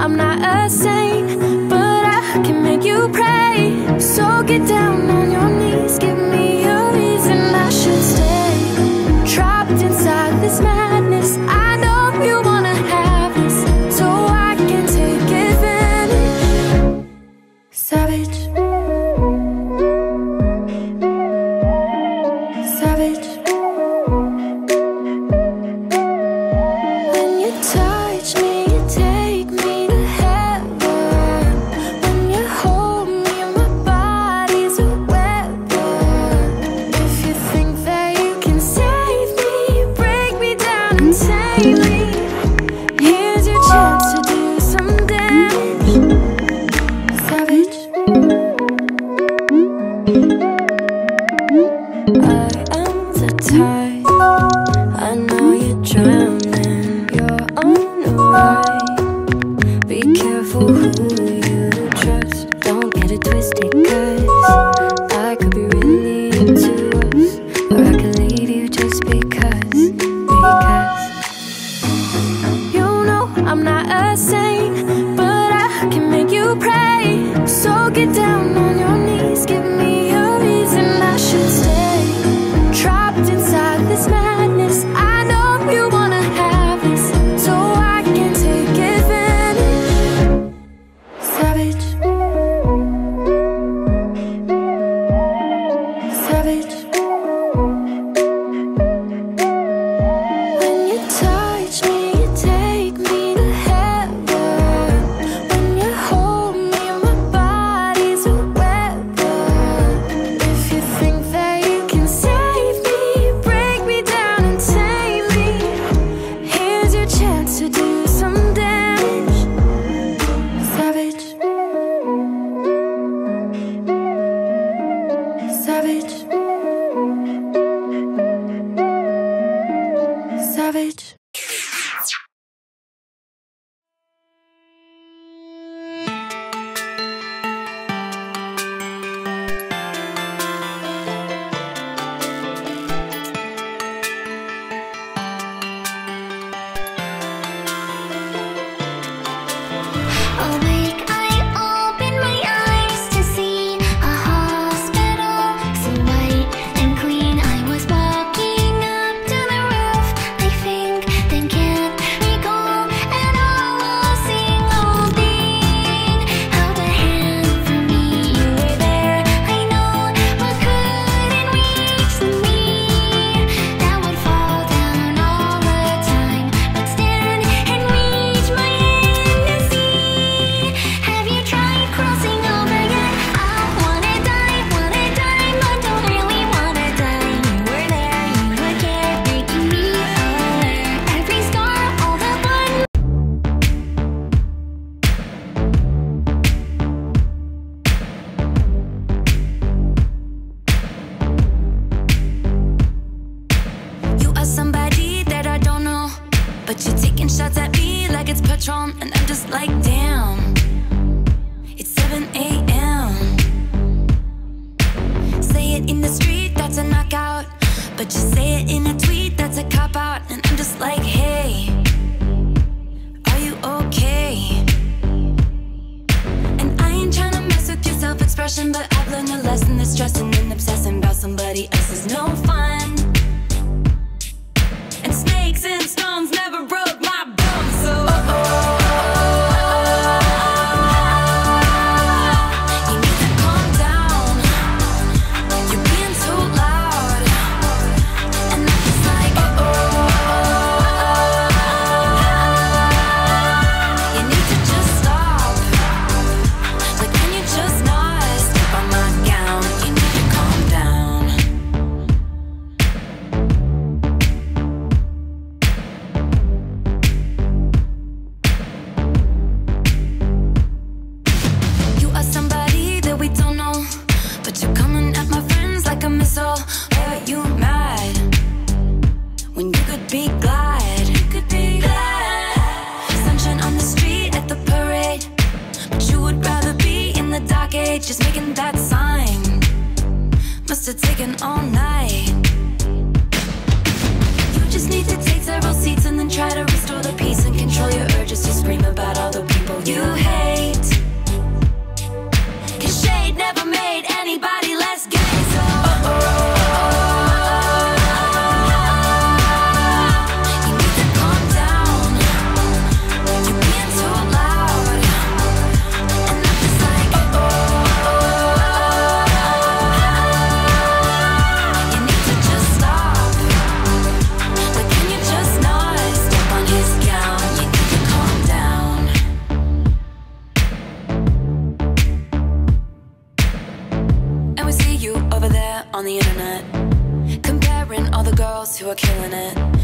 I'm not a saint, but I can make you pray. So get down on your knees, give me a reason I should stay. Trapped inside this madness, I know you wanna have this, so I can take advantage. Savage, savage. When you touch me, you take me to heaven. When you hold me, my body's a weapon. If you think that you can save me, break me down and save me. Here's your chance to do some damage. Savage. I am the tide, I know you're drowning, you're on the ride. Be careful who you trust, don't get it twisted, cause I could be really into us, or I could leave you just because you know I'm not a saint, but I can make you pray. So get down on your knees, give me a reason I should stay. Trapped inside this madness, I know you wanna have this, so I can take advantage. Savage, savage. When you touch me, you take me to heaven. When you hold me, my body's a weapon. If you think that you can save me, break me down and tame me. Here's your chance to do some damage. Savage, savage, savage. Awake, I open my eyes to see a hospital, so white and clean. I was walking up to the roof, I think, then can't recall at all a single thing. Held a hand for me, you were there, I know, but couldn't reach the me that would fall down all the time, but stand and reach my hand to see. Have you tried crossing over yet? I wanna die, but don't really wanna die. You were there, you were care, making me aware. Every scar, all the blood. You are somebody that I don't know, but you're taking shots at me like it's Patron, and I'm just like, damn. It's 7 a.m. Say it in the street, that's a knockout, but you say it in a tweet, that's a cop-out, and I'm just like, hey, are you okay? And I ain't tryna mess with your self-expression, but I've learned a lesson that stressing and obsessing about somebody else is no fun. And snakes and stones never broke my bones, so you need to calm down. You're being too loud, and I'm just like, you need to just stop. Like, can you just not step on my gown? You need to calm down. You are somebody that we don't know, but you're coming at my friends like a missile. Why are you mad when you could be glad? You could be glad. Sunshine on the street at the parade, but you would rather be in the dark age, just making that sign. Must have taken all night. You just need to take several seats and then try to restore the peace and control your urges to scream about all the people you who are killing it.